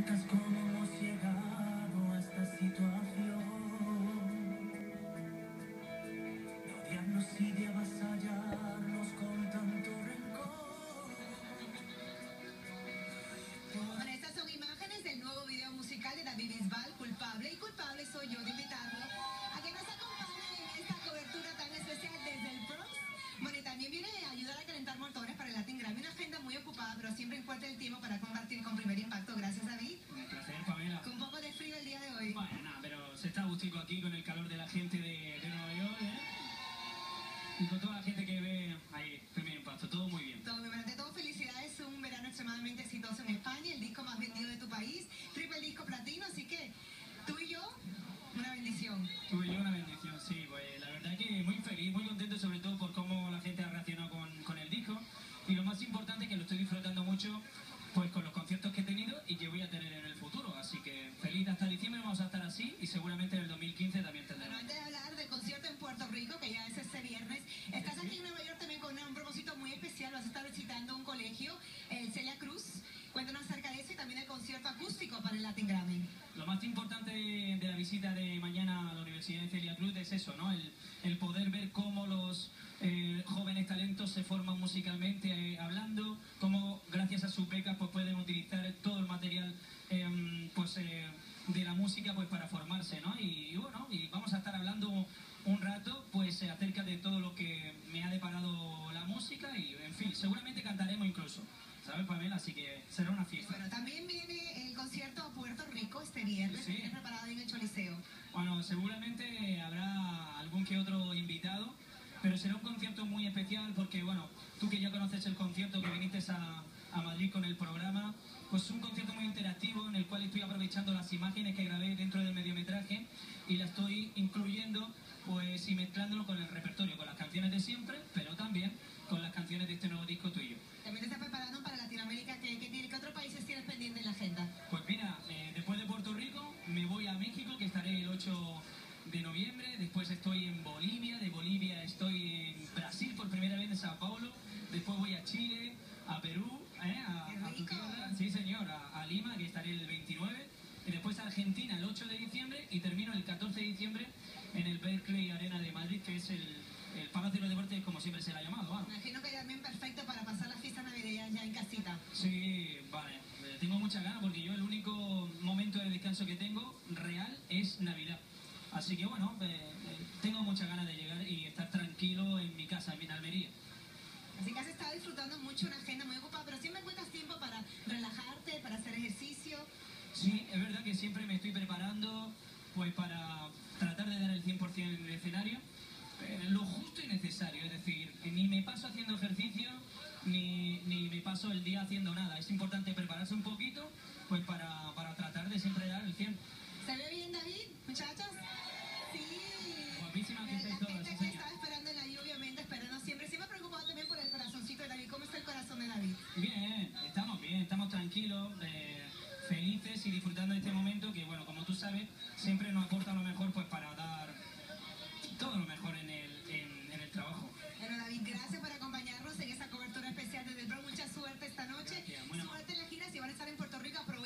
preguntas cómo hemos llegado a esta situación de odiarnos y de avasallarnos con tanto rencor. Bueno, estas son imágenes del nuevo video musical de David Bisbal, Culpable, y culpable soy yo de invitarlo a que nos acompañe en esta cobertura tan especial desde el Bronx. Bueno, y también viene a ayudar a calentar motores para el Latin Grammy, una agenda muy ocupada, pero siempre encuentra el tiempo para compartir con Primer Impacto. Gracias, David. Un placer, Pamela. Con un poco de frío el día de hoy. Bueno, nada, pero se está gustico aquí con el calor de la gente de Nueva York, ¿eh? Y con toda la gente que ve ahí, Primer Impacto, todo muy bien. Todo muy bien. Ante todo, felicidades, un verano extremadamente exitoso en España, el disco más vendido de tu país, triple disco platino, así que tú y yo, una bendición. Tuve yo una bendición, sí, pues la verdad que muy feliz, muy contento sobre todo por cómo la gente ha reaccionado con el disco. Y lo más importante es que lo estoy disfrutando mucho pues con los conciertos que he tenido y que voy a tener en el futuro. Así que feliz, hasta diciembre vamos a estar así y seguramente en el 2015 también tendremos. Bueno, antes de hablar del concierto en Puerto Rico, que ya es este viernes, estás aquí en Nueva York también con un propósito muy especial. Vas a estar visitando un colegio, el Celia Cruz. Cuéntanos acerca de eso y también el concierto acústico para el Latin Grammy. Lo más importante de la visita de mañana a la Universidad de Celia Cruz es eso, ¿no? El poder ver cómo los jóvenes talentos se forman musicalmente hablando, cómo gracias a sus becas pues pueden utilizar todo el material de la música pues para formarse, ¿no? Y bueno, y vamos a estar hablando un rato pues acerca de todo lo que me ha deparado la música y en fin, seguramente cantaremos incluso, ¿sabes, Pamela? Así que será una fiesta. Bueno, también viene el concierto a Puerto Rico este viernes, Sí. que tienes preparado en el Choliseo. Bueno, seguramente habrá algún que otro invitado, pero será un concierto muy especial porque, bueno, tú que ya conoces el concierto, que viniste a Madrid con el programa, pues es un concierto muy interactivo en el cual estoy aprovechando las imágenes que grabé dentro del mediometraje y las estoy incluyendo pues y mezclándolo con el repertorio, con las canciones de siempre, pero también con las canciones de este nuevo disco tuyo. También te estás preparando para Latinoamérica. ¿Qué otros países tienes pendiente en la agenda? Pues mira, después de Puerto Rico me voy a México, que estaré el 8 de noviembre, después estoy en Bolivia, de Bolivia estoy en Brasil por primera vez en Sao Paulo, después voy a Chile, a Perú, a tu tierra, sí señor, a Lima, que estaré el 29, y después a Argentina el 8 de diciembre y termino el 14 de diciembre en el Berkeley Arena de Madrid, que es el Palacio de los Deportes, como siempre se le ha llamado. Vamos. Me imagino que también perfecto para pasar las fiestas navideñas ya en casita. Sí, vale, tengo mucha ganas porque yo el único momento de descanso que tengo real es Navidad. Así que bueno, tengo muchas ganas de llegar y estar tranquilo en mi casa, en Almería. Así que has estado disfrutando mucho, una agenda muy ocupada, pero siempre encuentras tiempo para relajarte, para hacer ejercicio. Sí, es verdad que siempre me estoy preparando pues para tratar de dar el 100% en el escenario, lo justo y necesario, es decir, ni me paso haciendo ejercicio ni me paso el día haciendo nada. Es importante prepararse un poquito pues para tratar de siempre dar el 100%. ¿Se ve bien, David, muchachos? Sí. Guapísima que La estáis todas, gente sí, que señor. estaba esperando en la lluvia, obviamente esperando siempre. Siempre preocupado también por el corazoncito de David. ¿Cómo está el corazón de David? Bien, estamos tranquilos, felices y disfrutando de este momento que, bueno, como tú sabes, siempre nos aporta lo mejor pues para dar todo lo mejor en el trabajo. Bueno, David, gracias por acompañarnos en esa cobertura especial desde el Bronx. Mucha suerte esta noche. Gracias, muy amable. Suerte en la gira. Si van a estar en Puerto Rico,